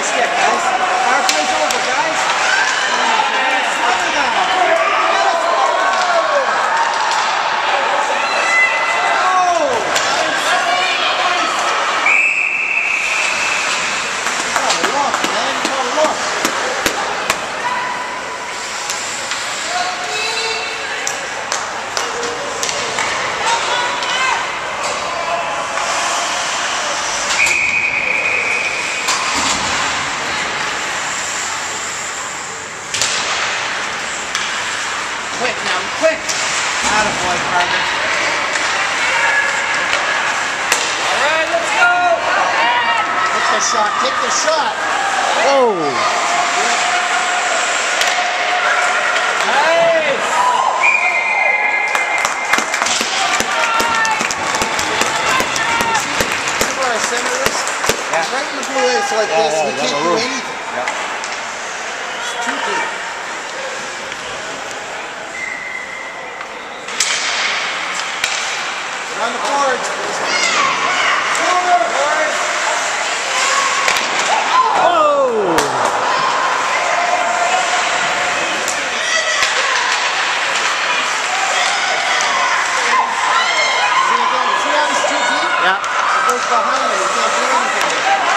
your stick, guys. Power play's over, guys. Quick now, quick! Attaboy, Carter. Alright, let's go! Take the shot, take the shot! Oh! Nice! See where our center is? Yeah. It's right in the blue ace like this, we can't do anything. Yeah. It's too deep. On the boards, please. Oh! See how he's too deep? Yeah. It goes behind it. You can't do anything.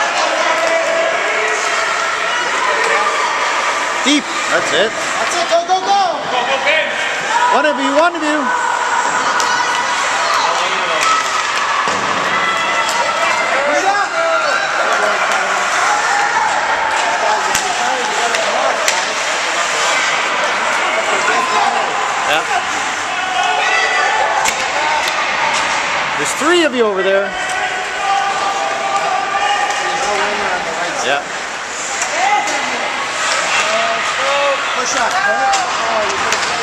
Deep. That's it. That's it. Go, go, go. One of you, one of you. Yeah. There's 3 of you over there. Yeah. Push up. Oh, you